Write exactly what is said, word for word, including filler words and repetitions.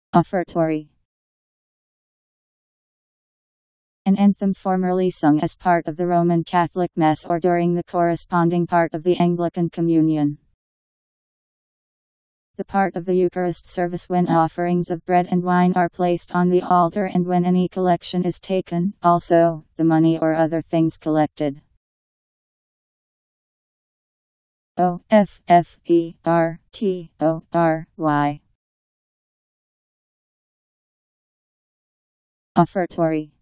Offertory. An anthem formerly sung as part of the Roman Catholic Mass or during the corresponding part of the Anglican Communion. The part of the Eucharist service when offerings of bread and wine are placed on the altar and when any collection is taken, also, the money or other things collected. O F F E R T O R Y. Offertory.